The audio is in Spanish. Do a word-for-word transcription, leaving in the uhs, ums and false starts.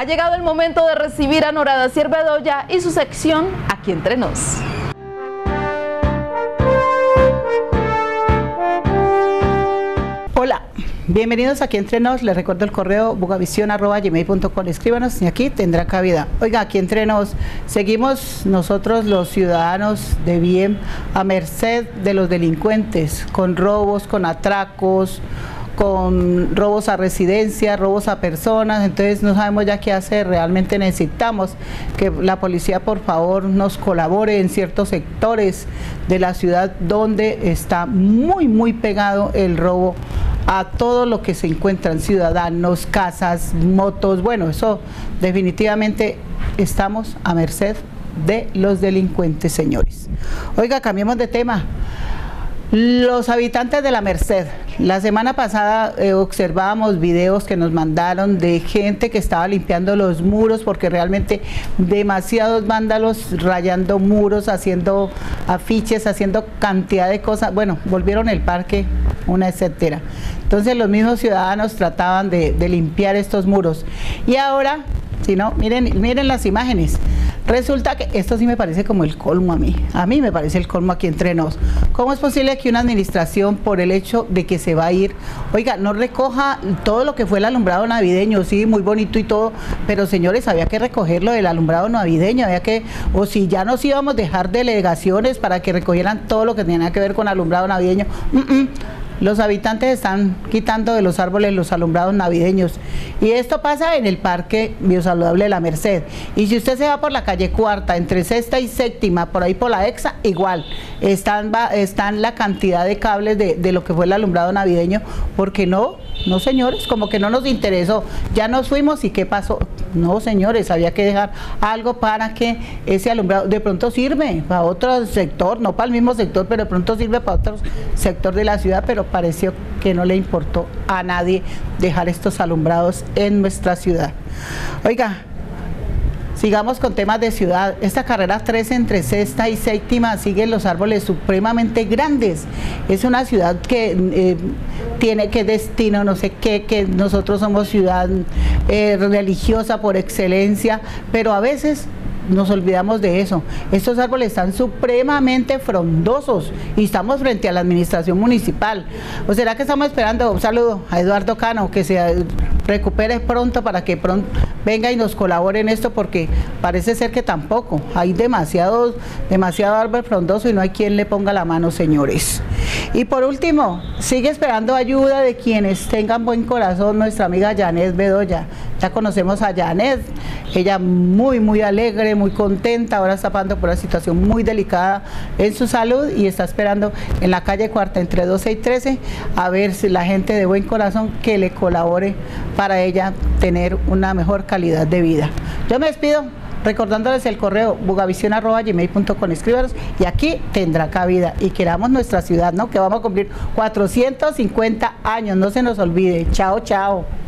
Ha llegado el momento de recibir a Nora Dacier Bedoya y su sección Aquí Entre Nos. Hola, bienvenidos Aquí Entre Nos. Les recuerdo el correo bugavision arroba gmail punto com. Escríbanos y aquí tendrá cabida. Oiga, Aquí Entre Nos, seguimos nosotros los ciudadanos de bien a merced de los delincuentes, con robos, con atracos, con robos a residencia, robos a personas. Entonces no sabemos ya qué hacer. Realmente necesitamos que la policía por favor nos colabore en ciertos sectores de la ciudad donde está muy muy pegado el robo a todo lo que se encuentran, ciudadanos, casas, motos. Bueno, eso definitivamente estamos a merced de los delincuentes, señores. Oiga, cambiemos de tema. Los habitantes de la Merced, la semana pasada eh, observábamos videos que nos mandaron de gente que estaba limpiando los muros porque realmente demasiados vándalos rayando muros, haciendo afiches, haciendo cantidad de cosas. Bueno, volvieron el parque una etcétera. Entonces los mismos ciudadanos trataban de, de limpiar estos muros. Y ahora, si no, miren, miren las imágenes. Resulta que esto sí me parece como el colmo a mí, a mí me parece el colmo Aquí Entre Nos. ¿Cómo es posible que una administración, por el hecho de que se va a ir, oiga, no recoja todo lo que fue el alumbrado navideño? Sí, muy bonito y todo, pero señores, había que recogerlo del alumbrado navideño, había que, o si ya nos íbamos a dejar delegaciones para que recogieran todo lo que tenía que ver con alumbrado navideño. Mm -mm. Los habitantes están quitando de los árboles los alumbrados navideños y esto pasa en el Parque Biosaludable de la Merced. Y si usted se va por la calle Cuarta, entre Sexta y Séptima, por ahí por la Exa, igual, están, están la cantidad de cables de, de lo que fue el alumbrado navideño, porque no, no señores, como que no nos interesó, ya nos fuimos y ¿qué pasó? No señores, había que dejar algo para que ese alumbrado de pronto sirve para otro sector, no para el mismo sector, pero de pronto sirve para otro sector de la ciudad, pero pareció que no le importó a nadie dejar estos alumbrados en nuestra ciudad. Oiga, sigamos con temas de ciudad. Esta carrera tres entre Sexta y Séptima siguen los árboles supremamente grandes. Es una ciudad que eh, tiene que destino, no sé qué, que nosotros somos ciudad eh, religiosa por excelencia, pero a veces nos olvidamos de eso. Estos árboles están supremamente frondosos y estamos frente a la administración municipal. ¿O será que estamos esperando? Un saludo a Eduardo Cano, que se recupere pronto para que pronto venga y nos colabore en esto, porque parece ser que tampoco. Hay demasiados, demasiado árbol frondoso y no hay quien le ponga la mano, señores. Y por último, sigue esperando ayuda de quienes tengan buen corazón nuestra amiga Janet Bedoya. Ya conocemos a Janet, ella muy muy alegre, muy contenta, ahora está pasando por una situación muy delicada en su salud y está esperando en la calle Cuarta entre doce y trece a ver si la gente de buen corazón que le colabore para ella tener una mejor calidad de vida. Yo me despido recordándoles el correo bugavision arroba gmail punto com. Escríbanos y aquí tendrá cabida y queramos nuestra ciudad, ¿no? Que vamos a cumplir cuatrocientos cincuenta años, no se nos olvide. Chao, chao.